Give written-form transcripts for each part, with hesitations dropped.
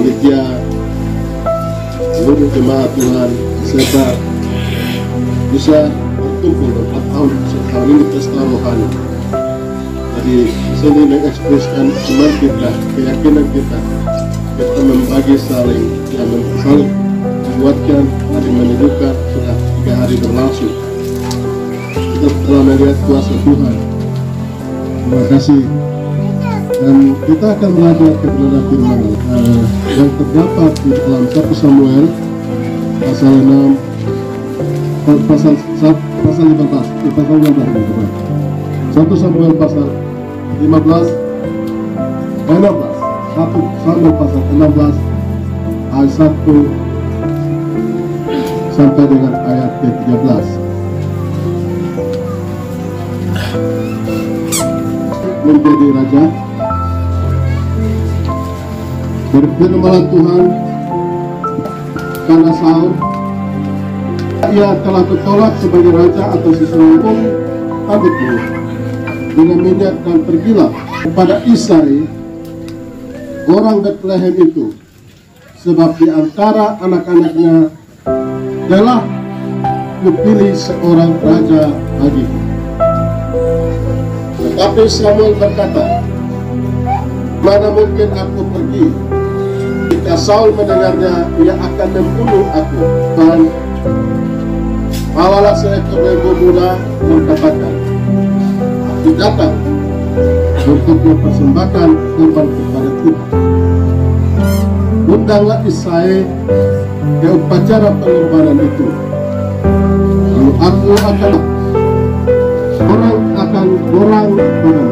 panitia, seluruh jemaat Tuhan, serta bisa berkumpul tahun ini pesta rohani. Jadi sini mengekspresikan iman kita, keyakinan kita membagi saling membuatkan, saling menyembuhkan. Sudah 3 hari berlangsung, kita telah melihat kuasa Tuhan. Terima kasih. Dan kita akan belajar kebenaran firman yang terdapat di dalam 1 Samuel pasal 6 pasal 15 1 Samuel pasal 15 1 Samuel pasal 16 ayat 1 sampai dengan ayat ke-13. Menjadi raja. Berfirmanlah Tuhan karena Saul ia telah bertolak sebagai raja atas Israel pun rambutmu dengan minyak, dan pergilah kepada Isai orang Betlehem itu, sebab di antara anak-anaknya telah kupilih seorang raja bagiku. Tetapi Samuel berkata, mana mungkin aku pergi? Jika Saul mendengarnya, ia akan membunuh aku. Dan bawalah seekor lembu muda dan katakan, aku datang untuk mempersembahkan korban kepada Tuhan. Undanglah Isai ke upacara pengorbanan itu. Lalu aku akan orang padamu.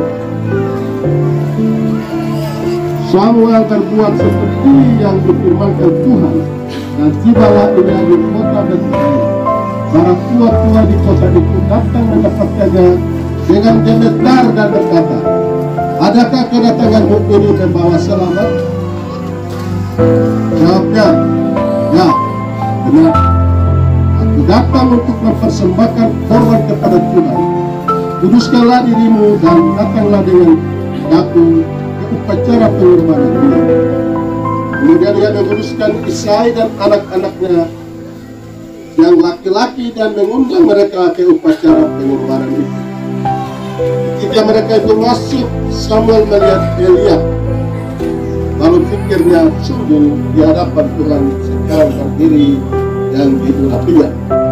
Samuel berbuat seperti yang difirmankan Tuhan, dan tibalah ia di kota Betlehem. Para tua-tua di kota itu datang mendapatkannya dengan gemetar dan berkata, adakah kedatanganmu ini membawa selamat? Jawabnya, ya, benar. Aku datang untuk mempersembahkan korban kepada Tuhan. Kuduskanlah dirimu dan datanglah dengan aku ke upacara pengorbanan ini. Kemudian ia menguruskan Isai dan anak-anaknya yang laki-laki dan mengundang mereka ke upacara pengorbanan itu. Ketika mereka itu masuk, Samuel melihat Eliab. Lalu pikirnya, sungguh di hadapan Tuhan sekarang berdiri yang diurapinya.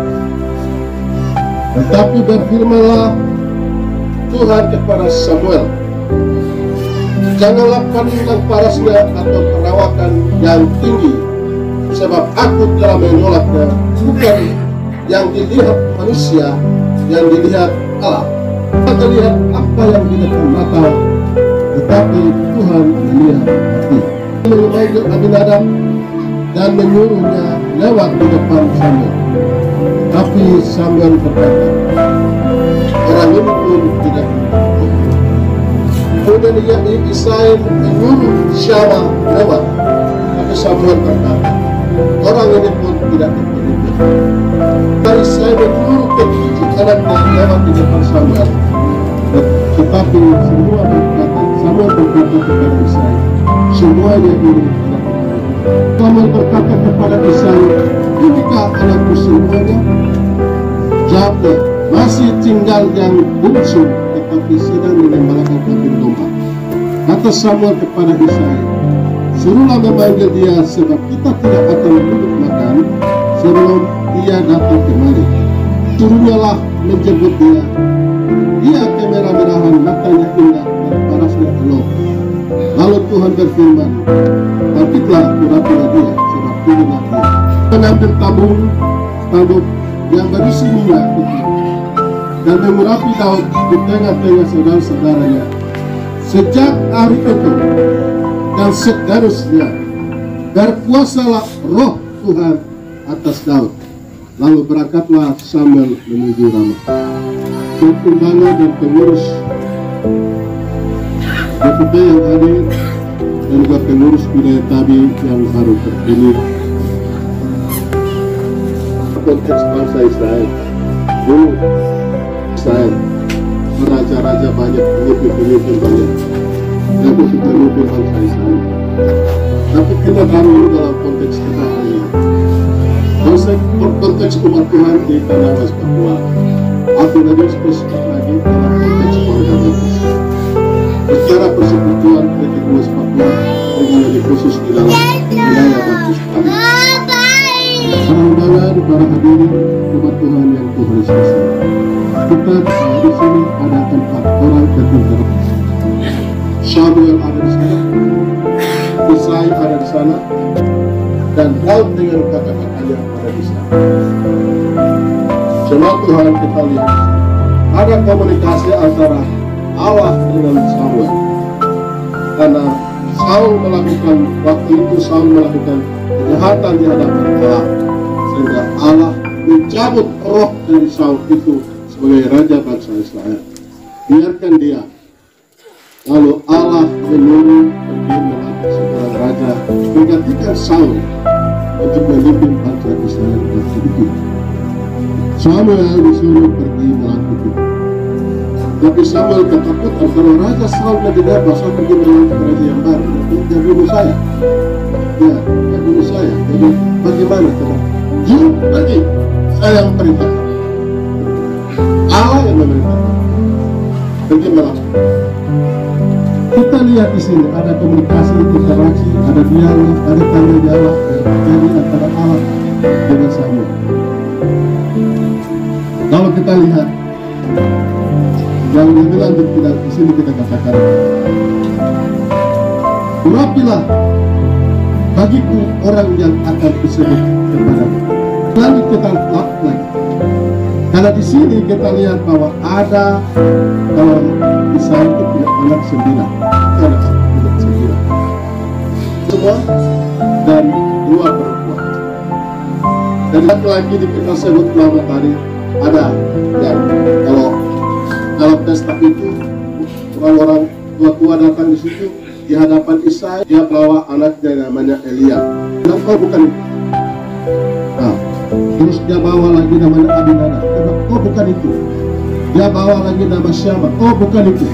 Tetapi berfirmanlah Tuhan kepada Samuel, janganlah pandang parasnya atau perawakan yang tinggi, sebab aku telah menolaknya. Bukan yang dilihat manusia, yang dilihat Allah. Tidak terlihat apa yang di depan mata, tetapi Tuhan melihat hati. Memanggil Abinadab dan menyuruhnya lewat di depan Samuel. Tapi Samuel berkata, orang ini pun tidak mengerti. Kemudian ia Isai menyuruh Syawal lewat. Tapi Samuel berkata, orang ini pun tidak mengerti. Dari saya menyuruh ke-7 anaknya lewat di depan Samuel. Tetapi semua berkata, Samuel berkata kepada Isai, semuanya ini tidak mengerti. Samuel berkata kepada Isai, inikah anakku semuanya? Jawabnya, masih tinggal yang bungsu, tetapi sedang mengembalakan kambing domba. Kata Samuel kepada Isai, suruhlah memanggil dia, sebab kita tidak akan duduk makan sebelum ia datang kemari. Suruhnyalah menjemput dia. Dia kemerah-merahan, matanya indah dan parasnya elok. Lalu Tuhan berfirman, bangkitlah, urapilah dia, sebab inilah dia. Mengambil tabung yang berisi minyak itu dan mengurapi Daud di tengah-tengah saudara-saudaranya. Sejak hari itu dan seterusnya berkuasalah roh Tuhan atas Daud. Lalu berangkatlah Samuel menuju Ramah. Undangan dan pengurus DPP yang hadir dan juga pengurus wilayah Tabi yang baru terpilih. Konteks bangsa Israel, dulu Israel raja-raja banyak, pemimpin banyak, dan itu pemimpin bangsa Israel. Tapi kita taruh dalam konteks kita hari ini. Konteks umat Tuhan di tanah West Papua. Aku lebih spesifik lagi dalam konteks keluarga Baptis. Secara persekutuan gereja West Papua dengan lebih khusus di dalam wilayah Baptis kami. Para undangan, para hadirin umat Tuhan yang Tuhan Yesus. Kita di sini ada 4 orang ketua. Samuel ada di sana, Isai ada di sana, dan Daud dengan kakak-kakaknya ada di sana. Jemaat Tuhan, kita lihat ada komunikasi antara Allah dengan Samuel. Karena Saul melakukan waktu itu kejahatan di hadapan Allah, sehingga Allah mencabut roh dari Saul itu sebagai raja bangsa Israel. Biarkan dia. Lalu Allah menyuruh pergi melatih seorang raja menggantikan Saul untuk memimpin bangsa Israel waktu itu. Samuel disuruh pergi melatih itu. Tapi Samuel ketakutan kalau raja Saul tidak bisa pergi melatih raja yang baru. Dia bunuh saya. Ya, dia bunuh saya. Jadi bagaimana teman? Yuk pergi. Saya yang perintahkan. Allah yang memerintahkan. Pergi melatih. Kita lihat di sini ada komunikasi, interaksi, ada dialog, ada tanda jawab yang terjadi antara Allah dengan Samuel. Kalau kita lihat yang lebih lanjut, di sini kita katakan, urapilah bagiku orang yang akan disebut kepadamu. Lanjut kita lihat lagi. Karena di sini kita lihat bahwa ada kalau Isai itu punya anak 9, anak 9 semua dan 2 perempuan. Dan lagi kita sebut nama tadi ada yang kalau dalam pesta itu orang-orang tua-tua datang di situ di hadapan Isai, dia bawa anaknya namanya Elia. Dan kau bukan itu. Nah, terus dia bawa lagi namanya Abinadab. Oh bukan itu. Dia bawa lagi nama Syama. Oh bukan itu.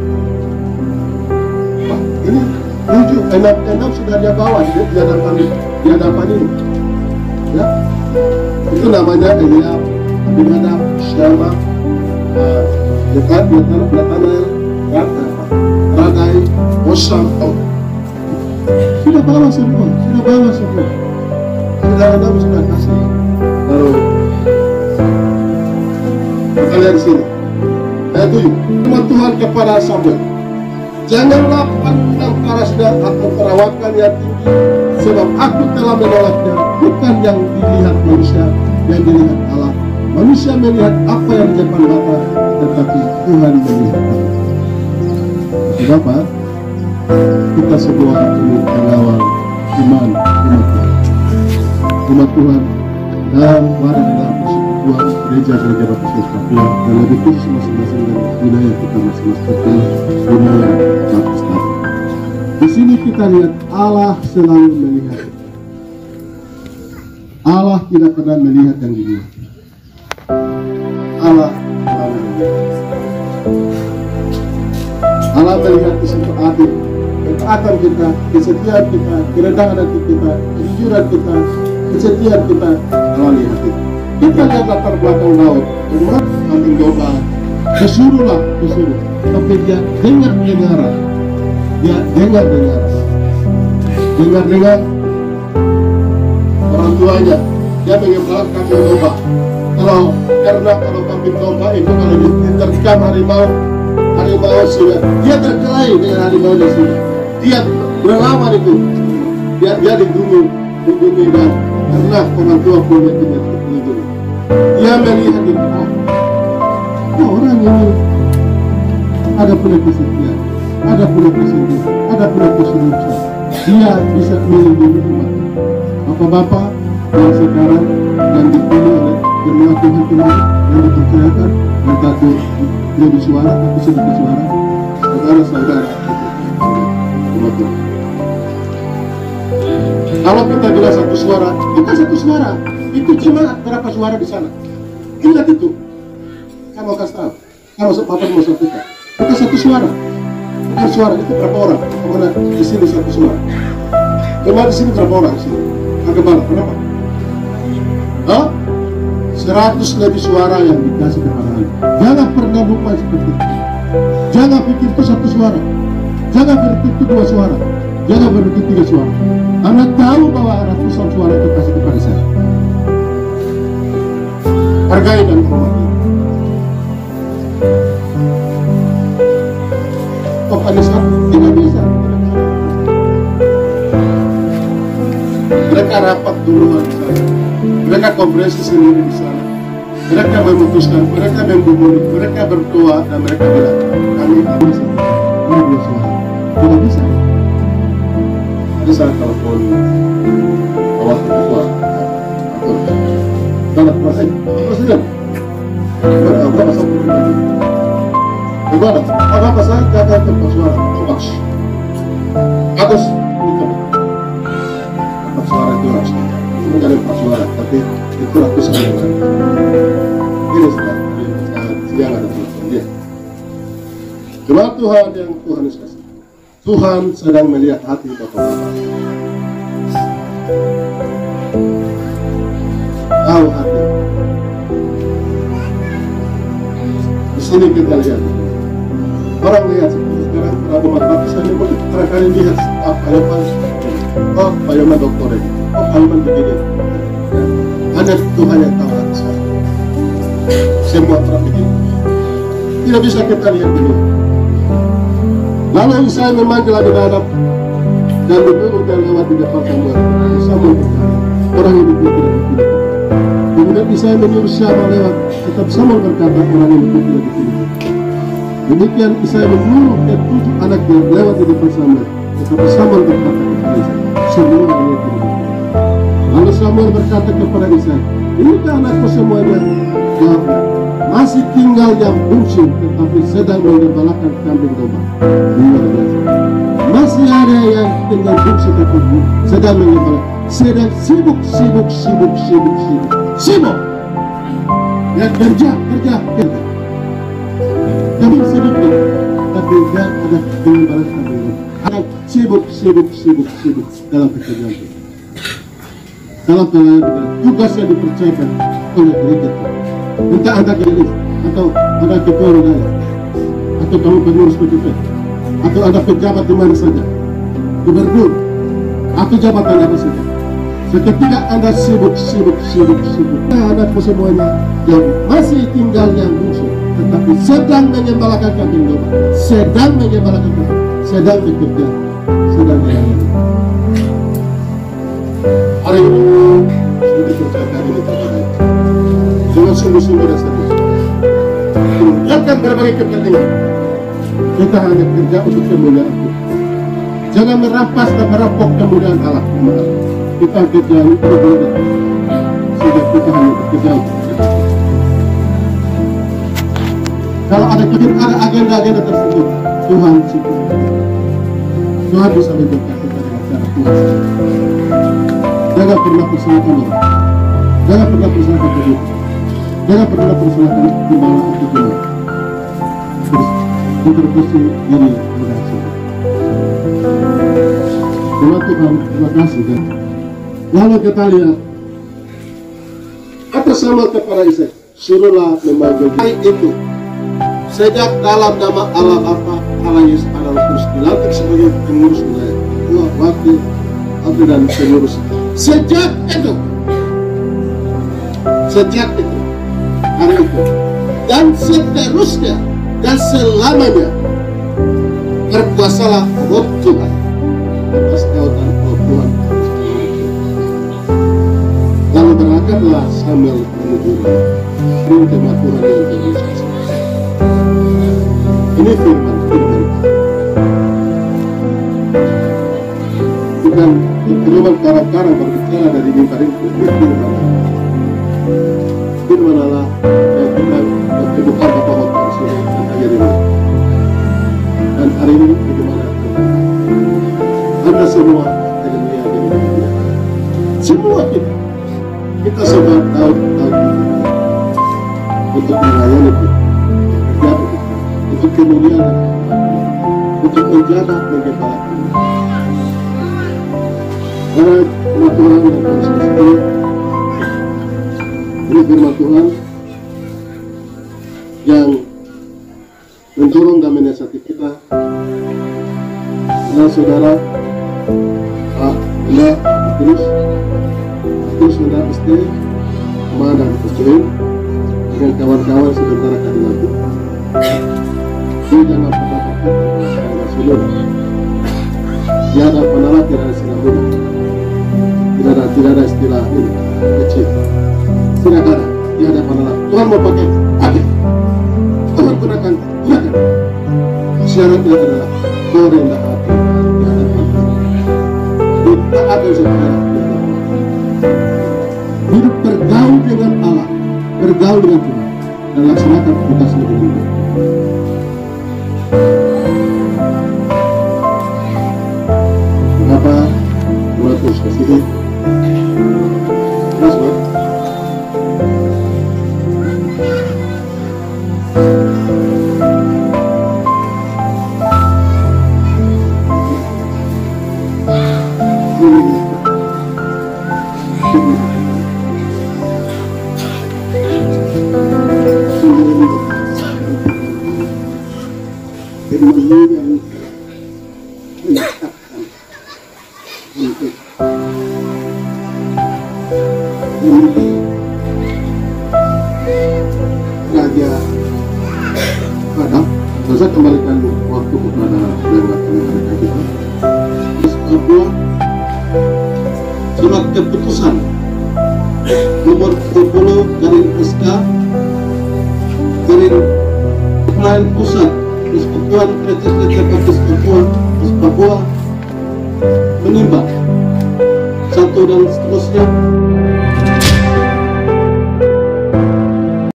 Nah, ini 6 sudah dia bawa di hadapan ini. Ya, itu namanya Elia, Abinadab, Syama, Nathanael, Ragai, Osam. Sudah bawa semua. Sudah kasih. Lalu kita lihat di sini. Ayat 7. Firman Tuhan kepada Samuel, janganlah pandang parasnya atau perawakan yang tinggi, sebab aku telah menolaknya. Bukan yang dilihat manusia, yang dilihat Allah. Manusia melihat apa yang di depan mata, tetapi Tuhan melihat hati. Bapak, kita semua ini pengawal iman umat Tuhan dalam wadah di dalam persekutuan gereja-gereja Baptis Papua, dan lebih khusus masing-masing dari wilayah kita masing-masing, wilayah Baptis tadi. Di sini kita lihat Allah selalu melihat. Allah tidak pernah melihat yang di luar. Allah selalu melihat. Allah melihat di situ adil, ketaatan kita, kesetiaan kita, kerendahan hati kita, kejujuran kita, kesetiaan kita. Allah lihat itu. Kita lihat latar belakang Daud, umat kambing domba, kesuruh, tapi dia dengar orang tuanya. Dia mengembala kambing domba. Karena kambing domba itu kalau diterkam harimau sudah, dia terkelahi dengan harimau di sini. Dia berlawan itu. Dia dilindungi dan karena orang tua punya tidak dilindungi. Dia melihat itu. Orang ini ada punya kesetiaan, ada punya kesetiaan, ada punya keseriusan. Dia bisa melindungi umat. Bapak-bapak yang sekarang yang dipilih oleh jemaat Tuhan kemarin, yang dipercayakan, yang tadi jadi suara, tapi sudah bersuara, saudara-saudara umat Tuhan. Kalau kita bilang satu suara, bukan satu suara, itu cuma berapa suara di sana. Ingat itu. Kamu mau kasih tahu. Kalau Bapak mau sampaikan, bukan satu suara, bukan suara itu berapa orang. Karena di sini satu suara. Cuma di sini berapa orang sih? Agak banyak, berapa? Hah? 100 lebih suara yang dikasih kepada Anda. Jangan pernah lupa seperti itu. Jangan pikir itu 1 suara. Jangan berpikir itu 2 suara. Jangan berpikir 3 suara. Anda tahu bahwa ratusan suara itu kasih kepada saya. Hargai dan hormati. Kok Anies tidak bisa? Mereka rapat dulu di sana. Mereka konferensi sendiri di sana. Mereka memutuskan, mereka membunuh, mereka berdoa dan mereka bilang, kami tidak bisa. Ini 2 suara. Tidak bisa. Jadi saya telepon bawah ketua atau dalam presiden. Berapa satu lagi? Bagaimana? Apa saya kata tempat suara? Coba. Atas ini tempat suara itu harus menjadi tempat suara, tapi itu aku sedang ini sudah siang ada telepon dia. Cuma Tuhan yang Tuhan kasih. Tuhan sedang melihat hati bapak-bapak. Tahu hati. Di sini kita lihat. Orang lihat sekarang Prabu Martapis hanya barangkali lihat Pak Yoman, oh Pak Yoman dokter ini, oh Pak Yoman begini. Hanya Tuhan yang tahu hati saya. Semua orang begini. Tidak bisa kita lihat dulu. Lalu saya memanggil di dalam dan betul dan lewat di depan kamar. Samuel berkata, orang ini tidak dipilih. Kemudian saya menyuruh siapa lewat, tetap Samuel berkata orang ini tidak dipilih. Demikian Isaya menyuruh ke-7 anaknya lewat di depan Samuel, tetapi Samuel berkata kepada Isaya, semua ini tidak dipilih. Lalu Samuel berkata kepada Isaya, inikah anakku semuanya? Jawabnya, masih tinggal yang bungsu tetapi sedang menggembalakan kambing domba. Luar biasa. Masih ada yang tinggal bungsu tetapi sedang menggembalakan, sedang sibuk. Ya kerja. Kami sedikit, tapi dia ada pengembaraan kambing. Ada sibuk dalam pekerjaan itu. Dalam pelayanan tugas yang dipercayakan oleh gereja. Entah Anda gereja, atau Anda ketua wilayah, atau kamu pengurus PTP, atau Anda pejabat di mana saja, gubernur, atau jabatan apa saja. Seketika Anda sibuk. Anakku semuanya yang masih tinggal yang bungsu, tetapi sedang menyembelihkan kambing domba, sedang bekerja, sedang melayani. Hari ini sudah dikerjakan ini terbaik. Dengan sungguh-sungguh dan serius. Tinggalkan berbagai kepentingan. Kita hanya kerja untuk kemuliaan Tuhan. Jangan merampas dan merampok kemuliaan Allah. Kita kerja untuk kemuliaan Allah. Sehingga kita hanya bekerja untuk kemuliaan. Kalau ada agenda-agenda tersebut, Tuhan cukup. Tuhan bisa memberkati kita dengan cara Tuhan. Jangan pernah persalahkan orang. Jangan pernah persalahkan hidup. Jangan pernah persalahkan gimana atau gimana. Intervensi diri berhasil. Tuhan, terima kasih. Lalu kita lihat apa sama kepada Isai, suruhlah memanggil baik itu. Sejak dalam nama Allah Bapa, Allah Yesus, Allah Kudus dilantik sebagai pengurus wilayah, ketua, wakil, abdi dan pengurus. Sejak itu hari itu dan seterusnya dan selamanya berkuasalah Roh Tuhan atas dautan Roh Tuhan. Lalu berangkatlah Samuel menuju rumah Tuhan yang terlihat. Ini firman bukan firman karang-karang berbicara dari mimbar itu. Firman Allah yang kita berkebukaan Bapak Bapak Rasulullah dan Ayah ini. Dan hari ini bagaimana Anda semua semua kita semua tahu untuk melayani Tuhan, untuk kemuliaan, untuk menjaga menggembalakan. Karena Tuhan dan Tuhan sendiri, ini firman Tuhan yang mendorong dan menasihati kita. Dan saudara Anda terus mendapat istri kemana dan berjoin dengan kawan-kawan sebentar akan dilaku. Jadi jangan pernah takut dengan seluruh. Tiada penalat, tidak ada istilah mudah, tidak ada istilah ini kecil, tidak ada penalat. Tuhan mau pakai, Tuhan gunakan. Syaratnya adalah merendah hati di hadapan Tuhan. Tidak ada saudara di hadapan Tuhan. Hidup bergaul dengan Allah, bergaul dengan Tuhan, dan laksanakan tugasmu dengan baik. Mengapa mulai terus ke sini? Terus, Pak. Raja Adam, saya kembalikan waktu kepada rekan kita. Sebuah surat keputusan nomor 20/SK garing Pelayan Pusat Persekutuan Gereja Baptis Papua menimbang satu dan seterusnya